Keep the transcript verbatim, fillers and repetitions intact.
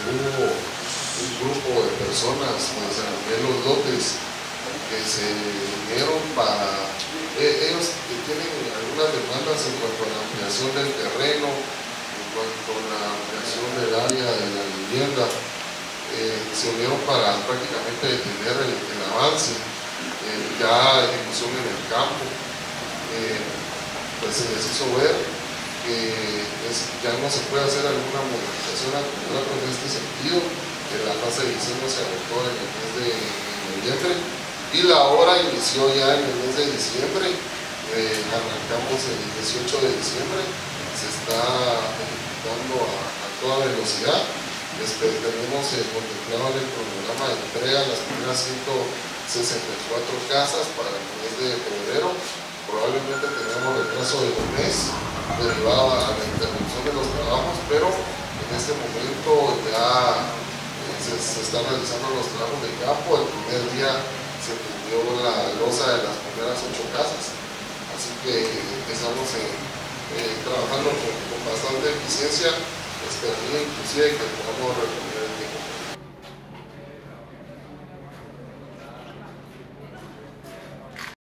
hubo un grupo de personas, pues a nivel los lotes, que se unieron para, eh, ellos tienen algunas demandas en cuanto a la ampliación del terreno, en cuanto a la ampliación del área de la vivienda, eh, se unieron para prácticamente detener el, el avance, eh, ya ejecución en el campo, eh, pues se les hizo ver que es, ya no se puede hacer alguna modificación al contrato en este sentido, que la fase de diseño se agotó en el mes de noviembre y la obra inició ya en el mes de diciembre, eh, arrancamos el dieciocho de diciembre, se está ejecutando a, a toda velocidad. Después tenemos eh, contemplado en el cronograma de entrega las primeras ciento sesenta y cuatro casas para el mes de febrero. Probablemente tengamos retraso de un mes derivado a la interrupción de los trabajos, pero en este momento ya eh, se, se están realizando los trabajos de campo. El primer día se tendió la losa de las primeras ocho casas, así que empezamos eh, eh, trabajando con, con bastante eficiencia. Esperaría inclusive que podamos recuperar